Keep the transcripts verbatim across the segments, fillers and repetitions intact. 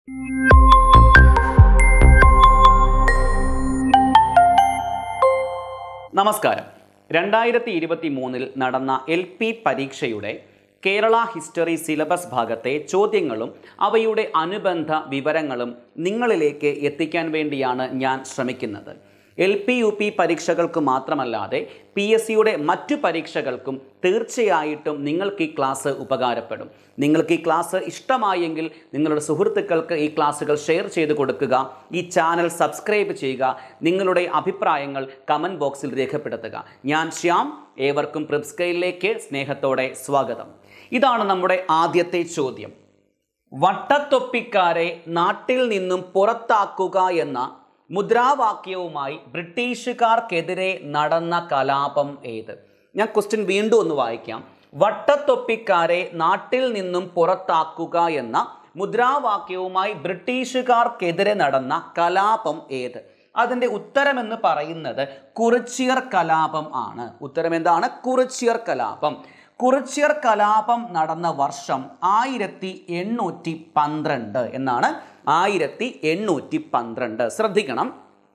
നമസ്കാരം. രണ്ടായിരത്തി ഇരുപത്തി മൂന്നിൽ നടന്ന എൽ പി പരീക്ഷയുടെ കേരള ഹിസ്റ്ററി സിലബസ് ഭാഗത്തെ ചോദ്യങ്ങളും അവയുടെ അനുബന്ധ വിവരങ്ങളും നിങ്ങളിലേക്ക് എത്തിക്കാൻ വേണ്ടിയാണ് ഞാൻ ശ്രമിക്കുന്നത്. എൽ പി യു പി പരീക്ഷകൾക്ക് മാത്രമല്ലാതെ പി എസ് സിയുടെ മറ്റു പരീക്ഷകൾക്കും തീർച്ചയായിട്ടും നിങ്ങൾക്ക് ഈ ക്ലാസ് ഉപകാരപ്പെടും. നിങ്ങൾക്ക് ഈ ക്ലാസ് ഇഷ്ടമായെങ്കിൽ നിങ്ങളുടെ സുഹൃത്തുക്കൾക്ക് ഈ ക്ലാസ്സുകൾ ഷെയർ ചെയ്ത് കൊടുക്കുക. ഈ ചാനൽ സബ്സ്ക്രൈബ് ചെയ്യുക. നിങ്ങളുടെ അഭിപ്രായങ്ങൾ കമൻറ്റ് ബോക്സിൽ രേഖപ്പെടുത്തുക. ഞാൻ ശ്യാം. ഏവർക്കും പ്രിപ്സ്കയിലേക്ക് സ്നേഹത്തോടെ സ്വാഗതം. ഇതാണ് നമ്മുടെ ആദ്യത്തെ ചോദ്യം. വട്ടത്തൊപ്പിക്കാരെ നാട്ടിൽ നിന്നും പുറത്താക്കുക എന്ന മുദ്രാവാക്യവുമായി ബ്രിട്ടീഷുകാർക്കെതിരെ നടന്ന കലാപം ഏത്? ഞാൻ ക്വസ്റ്റ്യൻ വീണ്ടും ഒന്ന് വായിക്കാം. വട്ടത്തൊപ്പിക്കാരെ നാട്ടിൽ നിന്നും പുറത്താക്കുക എന്ന മുദ്രാവാക്യവുമായി ബ്രിട്ടീഷുകാർക്കെതിരെ നടന്ന കലാപം ഏത്? അതിൻ്റെ ഉത്തരമെന്ന് പറയുന്നത് കുറിച്യർ കലാപം ആണ്. ഉത്തരം എന്താണ്? കുറിച്യർ കലാപം. കുറിച്യർ കലാപം നടന്ന വർഷം ആയിരത്തി എണ്ണൂറ്റി പന്ത്രണ്ട് എന്നാണ്. ആയിരത്തി എണ്ണൂറ്റി പന്ത്രണ്ട്. ശ്രദ്ധിക്കണം.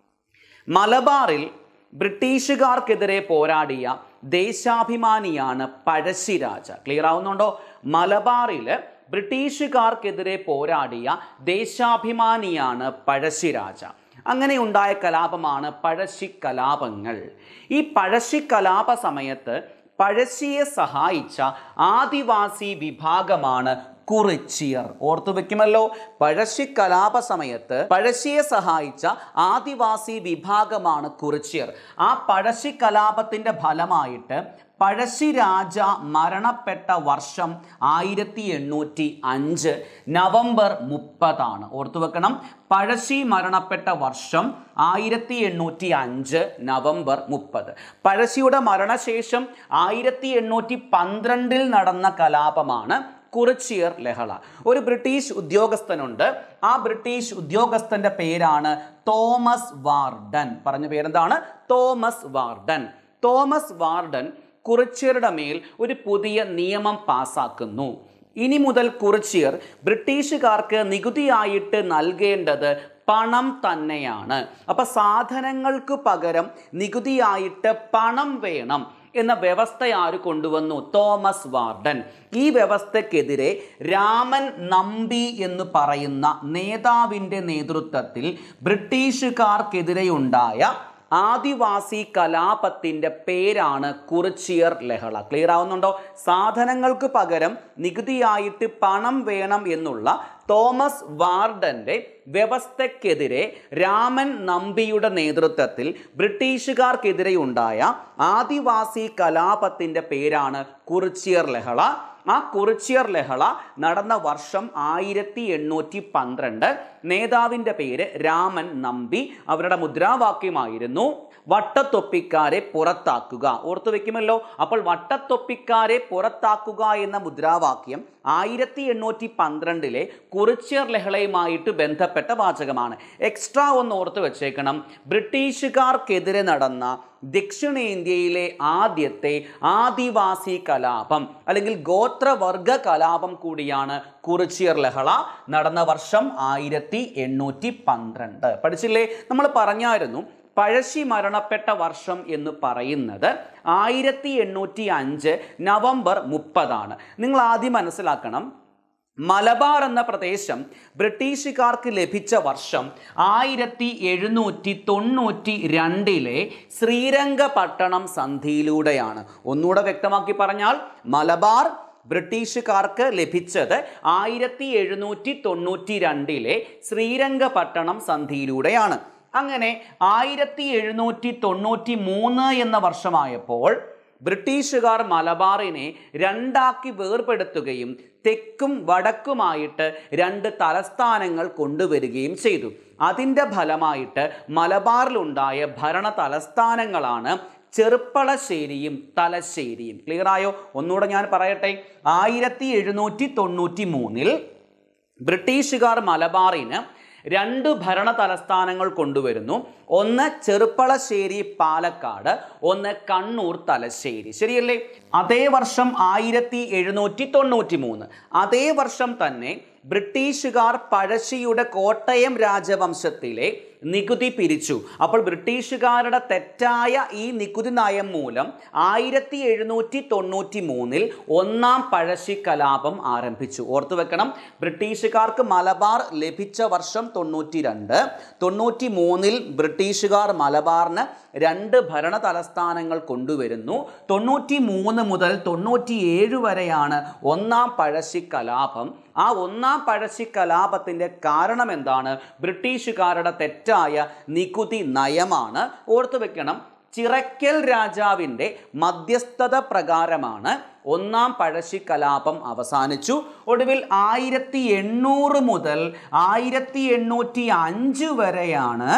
മലബാറിൽ ബ്രിട്ടീഷുകാർക്കെതിരെ പോരാടിയ ദേശാഭിമാനിയാണ് പഴശ്ശിരാജ. ക്ലിയർ ആവുന്നുണ്ടോ? മലബാറിൽ ബ്രിട്ടീഷുകാർക്കെതിരെ പോരാടിയ ദേശാഭിമാനിയാണ് പഴശ്ശിരാജ. അങ്ങനെ ഉണ്ടായ കലാപമാണ് പഴശ്ശി കലാപങ്ങൾ. ഈ പഴശ്ശി കലാപ സമയത്ത് പഴശ്ശിയെ സഹായിച്ച ആദിവാസി വിഭാഗമാണ് കുറിച്യർ. ഓർത്തു വെക്കുമല്ലോ. പഴശ്ശി കലാപ സമയത്ത് പഴശ്ശിയെ സഹായിച്ച ആദിവാസി വിഭാഗമാണ് കുറിച്യർ. ആ പഴശ്ശി കലാപത്തിൻ്റെ ഫലമായിട്ട് പഴശ്ശിരാജ മരണപ്പെട്ട വർഷം ആയിരത്തി എണ്ണൂറ്റി അഞ്ച് നവംബർ മുപ്പതാണ്. ഓർത്തു വെക്കണം. പഴശ്ശി മരണപ്പെട്ട വർഷം ആയിരത്തി എണ്ണൂറ്റി അഞ്ച് നവംബർ മുപ്പത്. പഴശ്ശിയുടെ മരണശേഷം ആയിരത്തി എണ്ണൂറ്റി പന്ത്രണ്ടിൽ നടന്ന കലാപമാണ് കുറിച്യർ ലഹള. ഒരു ബ്രിട്ടീഷ് ഉദ്യോഗസ്ഥനുണ്ട്. ആ ബ്രിട്ടീഷ് ഉദ്യോഗസ്ഥന്റെ പേരാണ് തോമസ് വാർഡൻ. പറഞ്ഞ പേരെന്താണ്? Thomas Warden. തോമസ് വാർഡൻ കുറിച്യരുടെ മേൽ ഒരു പുതിയ നിയമം പാസാക്കുന്നു. ഇനി മുതൽ കുറിച്യർ ബ്രിട്ടീഷുകാർക്ക് നികുതിയായിട്ട് നൽകേണ്ടത് പണം തന്നെയാണ്. അപ്പൊ സാധനങ്ങൾക്ക് പകരം നികുതിയായിട്ട് പണം വേണം എന്ന വ്യവസ്ഥ ആര് കൊണ്ടുവന്നു? Thomas Warden. ഈ വ്യവസ്ഥക്കെതിരെ രാമൻ നമ്പി എന്ന് പറയുന്ന നേതാവിൻ്റെ നേതൃത്വത്തിൽ ബ്രിട്ടീഷുകാർക്കെതിരെയുണ്ടായ ആദിവാസി കലാപത്തിൻ്റെ പേരാണ് കുറിച്യർ ലഹള. ക്ലിയർ ആവുന്നുണ്ടോ? സാധനങ്ങൾക്ക് പകരം നികുതിയായിട്ട് പണം വേണം എന്നുള്ള തോമസ് വാർഡൻ്റെ വ്യവസ്ഥയ്ക്കെതിരെ രാമൻ നമ്പിയുടെ നേതൃത്വത്തിൽ ബ്രിട്ടീഷുകാർക്കെതിരെയുണ്ടായ ആദിവാസി കലാപത്തിൻ്റെ പേരാണ് കുറിച്യർ ലഹള. ആ കുറിച്യർ ലഹള നടന്ന വർഷം ആയിരത്തി എണ്ണൂറ്റി പന്ത്രണ്ട്. നേതാവിൻ്റെ പേര് രാമൻ നമ്പി. അവരുടെ മുദ്രാവാക്യമായിരുന്നു വട്ടത്തൊപ്പിക്കാരെ പുറത്താക്കുക. ഓർത്തു വെക്കുമല്ലോ. അപ്പോൾ വട്ടത്തൊപ്പിക്കാരെ പുറത്താക്കുക എന്ന മുദ്രാവാക്യം ആയിരത്തി എണ്ണൂറ്റി പന്ത്രണ്ടിലെ കുറിച്യർ ലഹളയുമായിട്ട് ബന്ധപ്പെട്ട വാചകമാണ്. എക്സ്ട്രാ ഒന്ന് ഓർത്ത് വെച്ചേക്കണം. ബ്രിട്ടീഷുകാർക്കെതിരെ നടന്ന ദക്ഷിണേന്ത്യയിലെ ആദ്യത്തെ ആദിവാസി കലാപം അല്ലെങ്കിൽ ഗോത്രവർഗ കലാപം കൂടിയാണ് കുറിച്യർ ലഹള. നടന്ന വർഷം ആയിരത്തി എണ്ണൂറ്റി പന്ത്രണ്ട്. പഠിച്ചില്ലേ? നമ്മൾ പറഞ്ഞായിരുന്നു പഴശ്ശി മരണപ്പെട്ട വർഷം എന്ന് പറയുന്നത് ആയിരത്തി എണ്ണൂറ്റി അഞ്ച് നവംബർ മുപ്പതാണ്. നിങ്ങൾ ആദ്യം മനസ്സിലാക്കണം, മലബാർ എന്ന പ്രദേശം ബ്രിട്ടീഷുകാർക്ക് ലഭിച്ച വർഷം ആയിരത്തി എഴുന്നൂറ്റി തൊണ്ണൂറ്റി രണ്ടിലെ ശ്രീരംഗപട്ടണം സന്ധിയിലൂടെയാണ്. ഒന്നുകൂടെ വ്യക്തമാക്കി പറഞ്ഞാൽ, മലബാർ ബ്രിട്ടീഷുകാർക്ക് ലഭിച്ചത് ആയിരത്തി എഴുന്നൂറ്റി തൊണ്ണൂറ്റി രണ്ടിലെ ശ്രീരംഗപട്ടണം സന്ധിയിലൂടെയാണ്. അങ്ങനെ ആയിരത്തി എഴുന്നൂറ്റി തൊണ്ണൂറ്റി മൂന്ന് എന്ന വർഷമായപ്പോൾ ബ്രിട്ടീഷുകാർ മലബാറിനെ രണ്ടാക്കി വേർപെടുത്തുകയും തെക്കും വടക്കുമായിട്ട് രണ്ട് തലസ്ഥാനങ്ങൾ കൊണ്ടുവരികയും ചെയ്തു. അതിൻ്റെ ഫലമായിട്ട് മലബാറിലുണ്ടായ ഭരണ തലസ്ഥാനങ്ങളാണ് ചെറുപ്പളശ്ശേരിയും തലശ്ശേരിയും. ക്ലിയറായോ? ഒന്നുകൂടെ ഞാൻ പറയട്ടെ. ആയിരത്തി എഴുന്നൂറ്റി തൊണ്ണൂറ്റി മൂന്നിൽ ബ്രിട്ടീഷുകാർ മലബാറിന് രണ്ട് ഭരണ തലസ്ഥാനങ്ങൾ കൊണ്ടുവരുന്നു. ഒന്ന് ചെറുപ്പളശ്ശേരി പാലക്കാട്, ഒന്ന് കണ്ണൂർ തലശ്ശേരി. ശരിയല്ലേ? അതേ വർഷം ആയിരത്തി എഴുന്നൂറ്റി തൊണ്ണൂറ്റി മൂന്ന് അതേ വർഷം തന്നെ ബ്രിട്ടീഷുകാർ പഴശ്ശിയുടെ കോട്ടയം രാജവംശത്തിലെ നികുതി പിരിച്ചു. അപ്പോൾ ബ്രിട്ടീഷുകാരുടെ തെറ്റായ ഈ നികുതി നയം മൂലം ആയിരത്തി എഴുന്നൂറ്റി തൊണ്ണൂറ്റി മൂന്നിൽ ഒന്നാം പഴശ്ശി കലാപം ആരംഭിച്ചു. ഓർത്തു വെക്കണം, ബ്രിട്ടീഷുകാർക്ക് മലബാർ ലഭിച്ച വർഷം തൊണ്ണൂറ്റി രണ്ട്. തൊണ്ണൂറ്റി മൂന്നിൽ ബ്രിട്ടീഷുകാർ മലബാറിന് രണ്ട് ഭരണ തലസ്ഥാനങ്ങൾ കൊണ്ടുവരുന്നു. തൊണ്ണൂറ്റി മൂന്ന് മുതൽ തൊണ്ണൂറ്റി ഏഴ് വരെയാണ് ഒന്നാം പഴശ്ശി കലാപം. ആ ഒന്നാം പഴശ്ശി കലാപത്തിൻ്റെ കാരണം എന്താണ്? ബ്രിട്ടീഷുകാരുടെ തെറ്റായ നികുതി നയമാണ്. ഓർത്തു വെക്കണം, ചിറക്കൽ രാജാവിൻ്റെ മധ്യസ്ഥത പ്രകാരമാണ് ഒന്നാം പഴശ്ശി കലാപം അവസാനിച്ചു. ഒടുവിൽ ആയിരത്തി എണ്ണൂറ് മുതൽ ആയിരത്തി എണ്ണൂറ്റി അഞ്ച് വരെയാണ്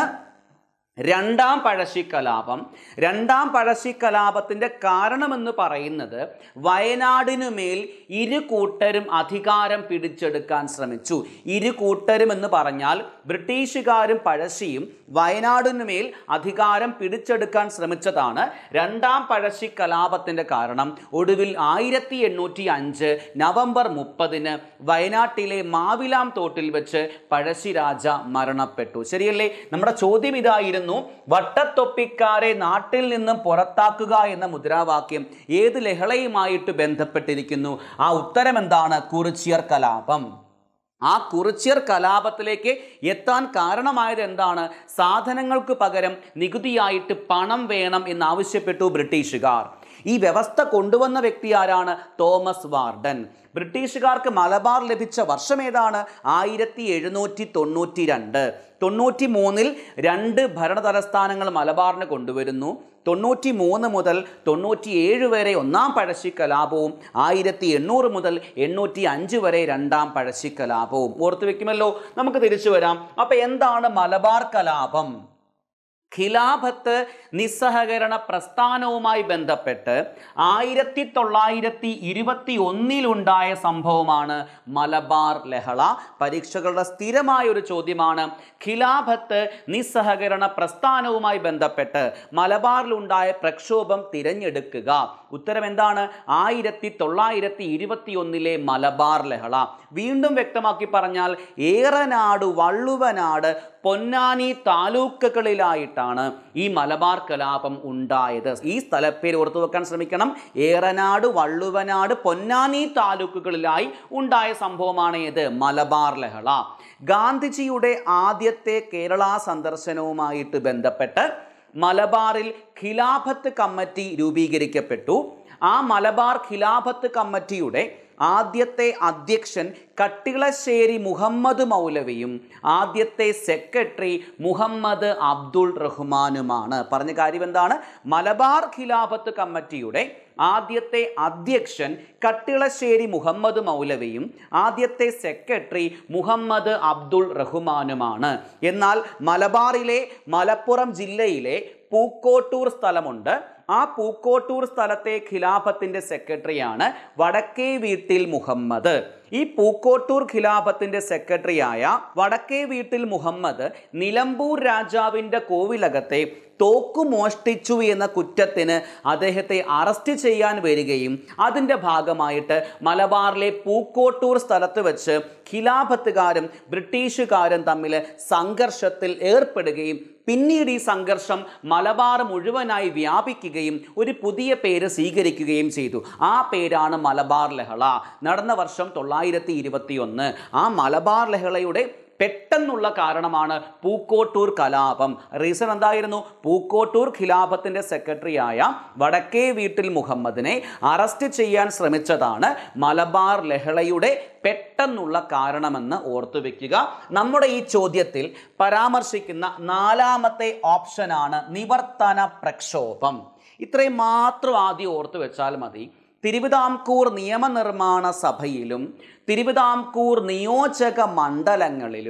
രണ്ടാം പഴശ്ശി കലാപം. രണ്ടാം പഴശ്ശി കലാപത്തിൻ്റെ കാരണമെന്ന് പറയുന്നത് വയനാടിനുമേൽ ഇരു കൂട്ടരും അധികാരം പിടിച്ചെടുക്കാൻ ശ്രമിച്ചു. ഇരു കൂട്ടരും എന്ന് പറഞ്ഞാൽ ബ്രിട്ടീഷുകാരും പഴശ്ശിയും വയനാടിനുമേൽ അധികാരം പിടിച്ചെടുക്കാൻ ശ്രമിച്ചതാണ് രണ്ടാം പഴശ്ശി കലാപത്തിൻ്റെ കാരണം. ഒടുവിൽ ആയിരത്തി എണ്ണൂറ്റി അഞ്ച് നവംബർ മുപ്പതിന് വയനാട്ടിലെ മാവിലാം തോട്ടിൽ വെച്ച് പഴശ്ശി രാജ മരണപ്പെട്ടു. ശരിയല്ലേ? നമ്മുടെ ചോദ്യം ഇതായിരുന്നു, വട്ടത്തൊപ്പിക്കാരെ നാട്ടിൽ നിന്നും പുറത്താക്കുക എന്ന മുദ്രാവാക്യം ഏത് ലഹളയുമായിട്ട് ബന്ധപ്പെട്ടിരിക്കുന്നു? ആ ഉത്തരം എന്താണ്? കുറിച്യർ കലാപം. ആ കുറിച്യർ കലാപത്തിലേക്ക് എത്താൻ കാരണമായത് എന്താണ്? സാധനങ്ങൾക്ക് പകരം നികുതിയായിട്ട് പണം വേണം എന്നാവശ്യപ്പെട്ടു ബ്രിട്ടീഷുകാർ. ഈ വ്യവസ്ഥ കൊണ്ടുവന്ന വ്യക്തി ആരാണ്? Thomas Warden. ബ്രിട്ടീഷുകാർക്ക് മലബാർ ലഭിച്ച വർഷം ഏതാണ്? ആയിരത്തി എഴുന്നൂറ്റി തൊണ്ണൂറ്റി രണ്ട്. തൊണ്ണൂറ്റി മൂന്നിൽ രണ്ട് ഭരണ തലസ്ഥാനങ്ങൾ മലബാറിന് കൊണ്ടുവരുന്നു. തൊണ്ണൂറ്റി മൂന്ന് മുതൽ തൊണ്ണൂറ്റി ഏഴ് വരെ ഒന്നാം പഴശ്ശി കലാപവും ആയിരത്തി എണ്ണൂറ് മുതൽ എണ്ണൂറ്റി അഞ്ച് വരെ രണ്ടാം പഴശ്ശി കലാപവും. ഓർത്തു വെക്കുമല്ലോ. നമുക്ക് തിരിച്ചു വരാം. അപ്പം എന്താണ് മലബാർ കലാപം? ഖിലാഫത്ത് നിസ്സഹകരണ പ്രസ്ഥാനവുമായി ബന്ധപ്പെട്ട് ആയിരത്തി തൊള്ളായിരത്തി ഇരുപത്തി ഒന്നിലുണ്ടായ സംഭവമാണ് മലബാർ ലഹള. പരീക്ഷകളുടെ സ്ഥിരമായ ഒരു ചോദ്യമാണ്, ഖിലാഫത്ത് നിസ്സഹകരണ പ്രസ്ഥാനവുമായി ബന്ധപ്പെട്ട് മലബാറിലുണ്ടായ പ്രക്ഷോഭം തിരഞ്ഞെടുക്കുക. ഉത്തരം എന്താണ്? ആയിരത്തി തൊള്ളായിരത്തി ഇരുപത്തി ഒന്നിലെ മലബാർ ലഹള. വീണ്ടും വ്യക്തമാക്കി പറഞ്ഞാൽ ഏറനാട്, വള്ളുവനാട്, പൊന്നാനി താലൂക്കുകളിലായിട്ടാണ് ഈ മലബാർ കലാപം ഉണ്ടായത്. ഈ സ്ഥലപ്പേര് ഓർത്തു വെക്കാൻ ശ്രമിക്കണം. ഏറനാട്, വള്ളുവനാട്, പൊന്നാനി താലൂക്കുകളിലായി ഉണ്ടായ സംഭവമാണ് ഏത്? മലബാർ ലഹള. ഗാന്ധിജിയുടെ ആദ്യത്തെ കേരള സന്ദർശനവുമായിട്ട് ബന്ധപ്പെട്ട് മലബാറിൽ ഖിലാഫത്ത് കമ്മിറ്റി രൂപീകരിക്കപ്പെട്ടു. ആ മലബാർ ഖിലാഫത്ത് കമ്മിറ്റിയുടെ ആദ്യത്തെ അധ്യക്ഷൻ കട്ടിളശ്ശേരി മുഹമ്മദ് മൗലവിയും ആദ്യത്തെ സെക്രട്ടറി മുഹമ്മദ് അബ്ദുൾ റഹ്മാനുമാണ്. പറഞ്ഞ കാര്യം എന്താണ്? മലബാർ ഖിലാഫത്ത് കമ്മിറ്റിയുടെ ആദ്യത്തെ അധ്യക്ഷൻ കട്ടിളശ്ശേരി മുഹമ്മദ് മൗലവിയും ആദ്യത്തെ സെക്രട്ടറി മുഹമ്മദ് അബ്ദുൾ റഹ്മാനുമാണ്. എന്നാൽ മലബാറിലെ മലപ്പുറം ജില്ലയിലെ പൂക്കോട്ടൂർ സ്ഥലമുണ്ട്. ആ പൂക്കോട്ടൂർ സ്ഥലത്തെ ഖിലാഫത്തിൻ്റെ സെക്രട്ടറിയാണ് വടക്കേ വീട്ടിൽ മുഹമ്മദ്. ഈ പൂക്കോട്ടൂർ ഖിലാഫത്തിൻ്റെ സെക്രട്ടറിയായ വടക്കേ വീട്ടിൽ മുഹമ്മദ് നിലമ്പൂർ രാജാവിൻ്റെ കോവിലകത്തെ തോക്കു മോഷ്ടിച്ചു എന്ന കുറ്റത്തിന് അദ്ദേഹത്തെ അറസ്റ്റ് ചെയ്യാൻ വരികയും അതിൻ്റെ ഭാഗമായിട്ട് മലബാറിലെ പൂക്കോട്ടൂർ സ്ഥലത്ത് വെച്ച് ഖിലാഫത്തുകാരും ബ്രിട്ടീഷുകാരും തമ്മിൽ സംഘർഷത്തിൽ ഏർപ്പെടുകയും പിന്നീട് ഈ സംഘർഷം മലബാർ മുഴുവനായി വ്യാപിക്കുകയും ഒരു പുതിയ പേര് സ്വീകരിക്കുകയും ചെയ്തു. ആ പേരാണ് മലബാർ ലഹള. നടന്ന വർഷം തൊള്ളായിരത്തി ഇരുപത്തി ഒന്ന്. ആ മലബാർ ലഹളയുടെ പെട്ടെന്നുള്ള കാരണമാണ് പൂക്കോട്ടൂർ കലാപം. റീസൺ എന്തായിരുന്നു? പൂക്കോട്ടൂർ ഖിലാഫത്തിൻ്റെ സെക്രട്ടറിയായ വടക്കേ വീട്ടിൽ മുഹമ്മദിനെ അറസ്റ്റ് ചെയ്യാൻ ശ്രമിച്ചതാണ് മലബാർ ലഹളയുടെ പെട്ടെന്നുള്ള കാരണമെന്ന് ഓർത്തു വെക്കുക. നമ്മുടെ ഈ ചോദ്യത്തിൽ പരാമർശിക്കുന്ന നാലാമത്തെ ഓപ്ഷനാണ് നിവർത്തന പ്രക്ഷോഭം. ഇത്രയും മാത്രം ആദ്യം ഓർത്തു വെച്ചാൽ മതി. തിരുവിതാംകൂർ നിയമനിർമ്മാണ സഭയിലും തിരുവിതാംകൂർ നിയോജക മണ്ഡലങ്ങളിലും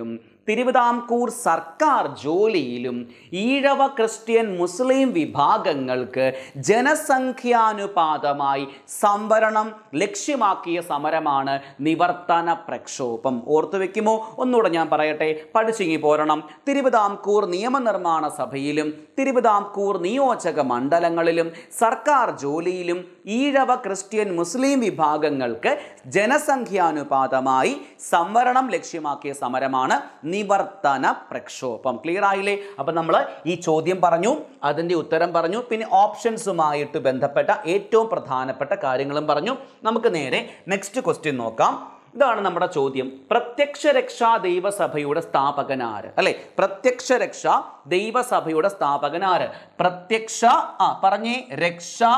തിരുവിതാംകൂർ സർക്കാർ ജോലിയിലും ഈഴവ ക്രിസ്ത്യൻ മുസ്ലിം വിഭാഗങ്ങൾക്ക് ജനസംഖ്യാനുപാതമായി സംവരണം ലക്ഷ്യമാക്കിയ സമരമാണ് നിവർത്തന പ്രക്ഷോഭം. ഓർത്തു വെക്കുമോ? ഒന്നുകൂടെ ഞാൻ പറയട്ടെ, പഠിച്ചിങ്ങി പോരണം. തിരുവിതാംകൂർ നിയമനിർമ്മാണ സഭയിലും തിരുവിതാംകൂർ നിയോജക മണ്ഡലങ്ങളിലും സർക്കാർ ജോലിയിലും ഈഴവ ക്രിസ്ത്യൻ മുസ്ലിം വിഭാഗങ്ങൾക്ക് ജനസംഖ്യാനുപാതമായി സംവരണം ലക്ഷ്യമാക്കിയ സമരമാണ് നിവർത്തന പ്രക്ഷോഭം. ക്ലിയർ ആയില്ലേ? അപ്പം നമ്മൾ ഈ ചോദ്യം പറഞ്ഞു, അതിൻ്റെ ഉത്തരം പറഞ്ഞു, പിന്നെ ഓപ്ഷൻസുമായിട്ട് ബന്ധപ്പെട്ട ഏറ്റവും പ്രധാനപ്പെട്ട കാര്യങ്ങളും പറഞ്ഞു. നമുക്ക് നേരെ നെക്സ്റ്റ് ക്വസ്റ്റ്യൻ നോക്കാം. ഇതാണ് നമ്മുടെ ചോദ്യം. പ്രത്യക്ഷ രക്ഷാ ദൈവസഭയുടെ സ്ഥാപകനാര്? അല്ലെ, പ്രത്യക്ഷ രക്ഷാ ദൈവസഭയുടെ സ്ഥാപകനാര്? പ്രത്യക്ഷ ആ പറഞ്ഞേ രക്ഷാ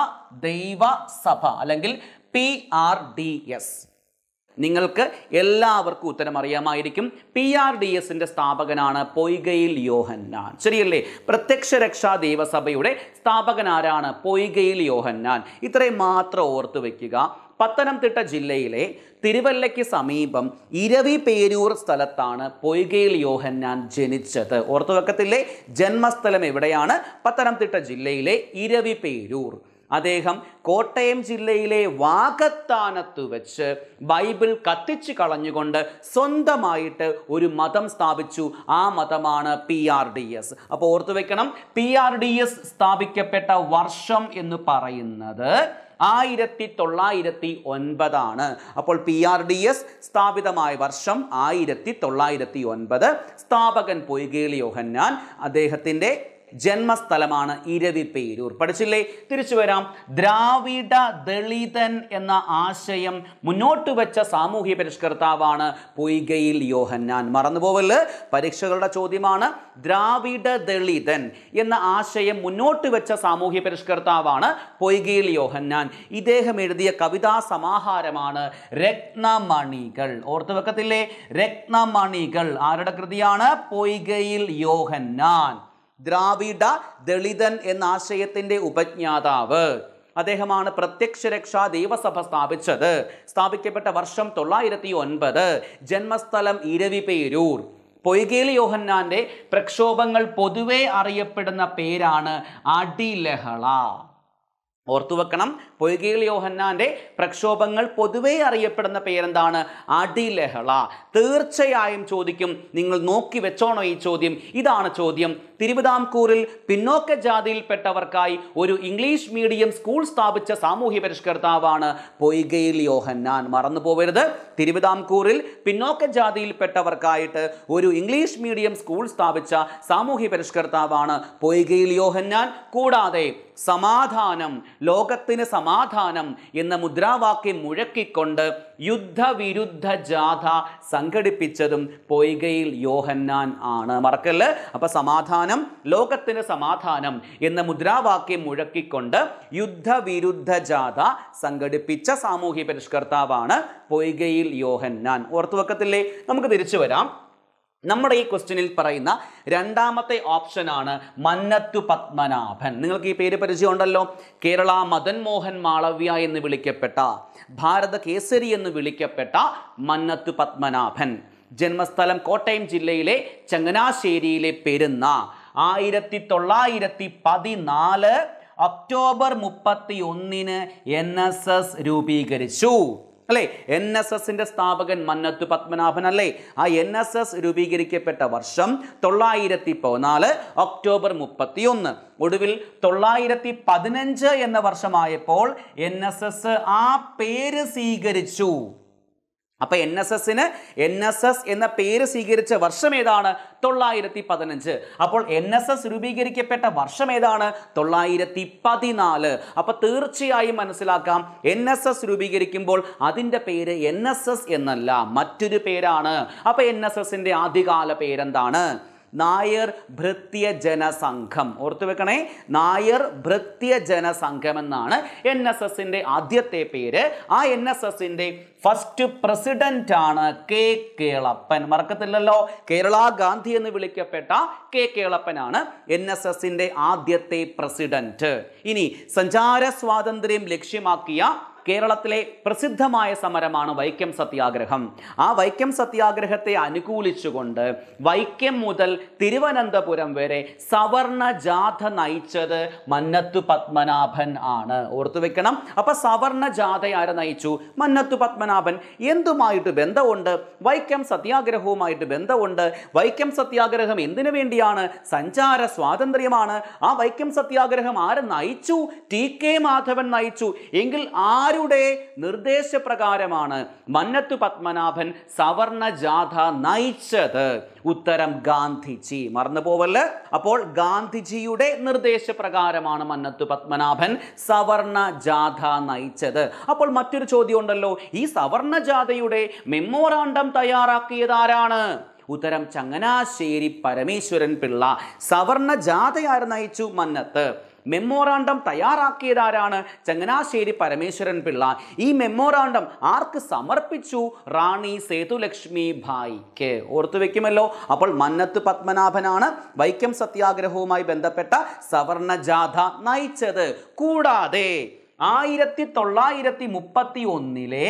ദൈവസഭ അല്ലെങ്കിൽ പി ആർ ഡി എസ്. നിങ്ങൾക്ക് എല്ലാവർക്കും ഉത്തരം അറിയാമായിരിക്കും. പി ആർ ഡി എസിന്റെ സ്ഥാപകനാണ് പൊയ്കയിൽ യോഹന്നാൻ. ശരിയല്ലേ? പ്രത്യക്ഷ രക്ഷാ ദൈവസഭയുടെ സ്ഥാപകനാരാണ്? പൊയ്കയിൽ യോഹന്നാൻ. ഇത്രയും മാത്രം ഓർത്തു വെക്കുക. പത്തനംതിട്ട ജില്ലയിലെ തിരുവല്ലയ്ക്ക് സമീപം ഇരവിപേരൂർ സ്ഥലത്താണ് പൊയ്കയിൽ യോഹന്നാൻ ജനിച്ചത്. ഓർത്തു വെക്കത്തില്ലേ? ജന്മസ്ഥലം എവിടെയാണ്? പത്തനംതിട്ട ജില്ലയിലെ ഇരവിപേരൂർ. അദ്ദേഹം കോട്ടയം ജില്ലയിലെ വാകത്താനത്ത് വെച്ച് ബൈബിൾ കത്തിച്ചു കളഞ്ഞുകൊണ്ട് സ്വന്തമായിട്ട് ഒരു മതം സ്ഥാപിച്ചു. ആ മതമാണ് പി ആർ ഡി എസ്. അപ്പോൾ ഓർത്തു വെക്കണം, പി ആർ ഡി എസ് സ്ഥാപിക്കപ്പെട്ട വർഷം എന്ന് പറയുന്നത് ആയിരത്തി തൊള്ളായിരത്തി ഒൻപതാണ്. അപ്പോൾ പി ആർ ഡി എസ് സ്ഥാപിതമായ വർഷം ആയിരത്തി തൊള്ളായിരത്തി ഒൻപത്. സ്ഥാപകൻ പൊയ്കയിൽ യോഹന്നാൻ. അദ്ദേഹത്തിൻ്റെ ജന്മസ്ഥലമാണ് ഇരവിപേരൂർ. പഠിച്ചില്ലേ? തിരിച്ചു വരാം. ദ്രാവിഡ ദളിതൻ എന്ന ആശയം മുന്നോട്ട് വെച്ച സാമൂഹ്യ പരിഷ്കർത്താവാണ് പൊയ്കയിൽ യോഹന്നാൻ. മറന്നുപോവല്, പരീക്ഷകളുടെ ചോദ്യമാണ്. ദ്രാവിഡ ദളിതൻ എന്ന ആശയം മുന്നോട്ട് വെച്ച സാമൂഹ്യ പരിഷ്കർത്താവാണ് പൊയ്കയിൽ യോഹന്നാൻ. ഇദ്ദേഹം എഴുതിയ കവിതാ സമാഹാരമാണ് രത്നമണികൾ. ഓർത്തു വെക്കത്തില്ലേ? രത്നമണികൾ ആരുടെ കൃതിയാണ്? പൊയ്കയിൽ യോഹന്നാൻ. ദ്രാവിഡ ദളിതൻ എന്ന ആശയത്തിന്റെ ഉപജ്ഞാതാവ് അദ്ദേഹമാണ്. പ്രത്യക്ഷ രക്ഷാ ദൈവസഭ സ്ഥാപിച്ചത്. സ്ഥാപിക്കപ്പെട്ട വർഷം തൊള്ളായിരത്തി ഒൻപത്. ജന്മസ്ഥലം ഇരവിപേരൂർ. പൊയ്കയിൽ യോഹന്നാന്റെ പ്രക്ഷോഭങ്ങൾ പൊതുവെ അറിയപ്പെടുന്ന പേരാണ് അടിലഹള. ഓർത്തുവെക്കണം, പൊയ്കയിൽ യോഹന്നാന്റെ പ്രക്ഷോഭങ്ങൾ പൊതുവെ അറിയപ്പെടുന്ന പേരെന്താണ്? അടിലഹള. തീർച്ചയായും ചോദിക്കും. നിങ്ങൾ നോക്കി വെച്ചോണോ ഈ ചോദ്യം? ഇതാണ് ചോദ്യം. തിരുവിതാംകൂറിൽ പിന്നോക്ക ജാതിയിൽപ്പെട്ടവർക്കായി ഒരു ഇംഗ്ലീഷ് മീഡിയം സ്കൂൾ സ്ഥാപിച്ച സാമൂഹ്യ പരിഷ്കർത്താവാണ് പൊയ്കയിൽ യോഹന്നാൻ. മറന്നു പോവരുത്. തിരുവിതാംകൂറിൽ പിന്നോക്ക ജാതിയിൽപ്പെട്ടവർക്കായിട്ട് ഒരു ഇംഗ്ലീഷ് മീഡിയം സ്കൂൾ സ്ഥാപിച്ച സാമൂഹ്യ പരിഷ്കർത്താവാണ് പൊയ്കയിൽ യോഹന്നാൻ. കൂടാതെ സമാധാനം, ലോകത്തിന് സമാധാനം എന്ന മുദ്രാവാക്യം മുഴക്കിക്കൊണ്ട് യുദ്ധവിരുദ്ധ ജാഥ സംഘടിപ്പിച്ചതും പൊയ്കയിൽ യോഹന്നാൻ ആണ്. മറക്കല്ല്. അപ്പൊ സമാധാനം, ലോകത്തിന് സമാധാനം എന്ന മുദ്രാവാക്യം മുഴക്കിക്കൊണ്ട് യുദ്ധവിരുദ്ധ ജാഥ സംഘടിപ്പിച്ച സാമൂഹ്യ പരിഷ്കർത്താവാണ് പൊയ്കയിൽ യോഹന്നാൻ. ഓർത്തുവെക്കത്തില്ലേ? നമുക്ക് തിരിച്ചു വരാം. നമ്മുടെ ഈ ക്വസ്റ്റ്യനിൽ പറയുന്ന രണ്ടാമത്തെ ഓപ്ഷനാണ് മന്നത്തു പത്മനാഭൻ. നിങ്ങൾക്ക് ഈ പേര് പരിചയം ഉണ്ടല്ലോ. കേരള മദൻ മോഹൻ മാളവ്യ എന്ന് വിളിക്കപ്പെട്ട, ഭാരത കേസരി എന്ന് വിളിക്കപ്പെട്ട മന്നത്തു പത്മനാഭൻ. ജന്മസ്ഥലം കോട്ടയം ജില്ലയിലെ ചങ്ങനാശ്ശേരിയിലെ പെരുന്ന. ആയിരത്തി തൊള്ളായിരത്തി പതിനാല് ഒക്ടോബർ മുപ്പത്തി ഒന്നിന് എൻ എസ് എസ് രൂപീകരിച്ചു. അല്ലേ? എൻ എസ് എസിന്റെ സ്ഥാപകൻ മന്നത്തു പത്മനാഭൻ അല്ലേ? ആ എൻ എസ് എസ് രൂപീകരിക്കപ്പെട്ട വർഷം തൊള്ളായിരത്തി പതിനാല് ഒക്ടോബർ മുപ്പത്തി ഒന്ന്. ഒടുവിൽ തൊള്ളായിരത്തി പതിനഞ്ച് എന്ന വർഷമായപ്പോൾ എൻ എസ് എസ് ആ പേര് സ്വീകരിച്ചു. അപ്പൊ എൻ എസ് എസിന് എൻ എസ് എസ് എന്ന പേര് സ്വീകരിച്ച വർഷം ഏതാണ്? തൊള്ളായിരത്തി പതിനഞ്ച്. അപ്പോൾ എൻ എസ് എസ് രൂപീകരിക്കപ്പെട്ട വർഷം ഏതാണ്? തൊള്ളായിരത്തി പതിനാല്. അപ്പൊ തീർച്ചയായും മനസ്സിലാക്കാം, എൻ എസ് എസ് രൂപീകരിക്കുമ്പോൾ അതിൻ്റെ പേര് എൻ എസ് എസ് എന്നല്ല, മറ്റൊരു പേരാണ്. അപ്പൊ എൻ എസ് എസിന്റെ ആദ്യകാല പേരെന്താണ്? നായർ ഭൃത്യ ജനസംഘം. ഓർത്തു വെക്കണേ, നായർ ഭൃത്യ ജനസംഘം എന്നാണ് എൻ എസ് എസിന്റെ ആദ്യത്തെ പേര്. ആ എൻ എസ് എസിന്റെ ഫസ്റ്റ് പ്രസിഡന്റ് ആണ് കെ കേളപ്പൻ. മറക്കത്തില്ലല്ലോ, കേരള ഗാന്ധി എന്ന് വിളിക്കപ്പെട്ട കെ കേളപ്പനാണ് എൻ എസ് എസിന്റെ ആദ്യത്തെ പ്രസിഡന്റ്. ഇനി സഞ്ചാര സ്വാതന്ത്ര്യം ലക്ഷ്യമാക്കിയ കേരളത്തിലെ പ്രസിദ്ധമായ സമരമാണ് വൈക്കം സത്യാഗ്രഹം. ആ വൈക്കം സത്യാഗ്രഹത്തെ അനുകൂലിച്ചുകൊണ്ട് വൈക്കം മുതൽ തിരുവനന്തപുരം വരെ സവർണ ജാഥ നയിച്ചത് മന്നത്തു പത്മനാഭൻ ആണ്. ഓർത്തു വെക്കണം. അപ്പൊ സവർണ ജാഥ ആരെ നയിച്ചു? മന്നത്തു പത്മനാഭൻ. എന്തുമായിട്ട് ബന്ധമുണ്ട്? വൈക്കം സത്യാഗ്രഹവുമായിട്ട് ബന്ധമുണ്ട്. വൈക്കം സത്യാഗ്രഹം എന്തിനു വേണ്ടിയാണ്? സഞ്ചാര സ്വാതന്ത്ര്യമാണ്. ആ വൈക്കം സത്യാഗ്രഹം ആര് നയിച്ചു? ടി കെ മാധവൻ നയിച്ചു. എങ്കിൽ ആരുടെ നിർദ്ദേശപ്രകാരമാണ് മന്നത്തു പത്മനാഭൻ സവർണ ജാഥ നയിച്ചത്? ഉത്തരം ഗാന്ധിജി. മറന്നു പോവല്ലേ? അപ്പോൾ ഗാന്ധിജിയുടെ നിർദ്ദേശപ്രകാരമാണ് മന്നത്തു പത്മനാഭൻ സവർണ ജാഥ നയിച്ചത്. അപ്പോൾ മറ്റൊരു ചോദ്യം ഉണ്ടല്ലോ, ഈ സവർണ ജാഥയുടെ മെമ്മോറാണ്ടം തയ്യാറാക്കിയത് ആരാണ്? ഉത്തരം ചങ്ങനാശ്ശേരി പരമേശ്വരൻ പിള്ള. സവർണ ജാഥ ആര് നയിച്ചു? മന്നത്ത്. മെമ്മോറാണ്ടം തയ്യാറാക്കിയതാരാണ്? ചങ്ങനാശ്ശേരി പരമേശ്വരൻ പിള്ള. ഈ മെമ്മോറാണ്ടം ആർക്ക് സമർപ്പിച്ചു? റാണി സേതുലക്ഷ്മി ഭായിക്ക്. ഓർത്തു വെക്കുമല്ലോ. അപ്പോൾ മന്നത്ത് പത്മനാഭനാണ് വൈക്കം സത്യാഗ്രഹവുമായി ബന്ധപ്പെട്ട സവർണ ജാഥ നയിച്ചത്. കൂടാതെ ആയിരത്തി തൊള്ളായിരത്തി മുപ്പത്തി ഒന്നിലെ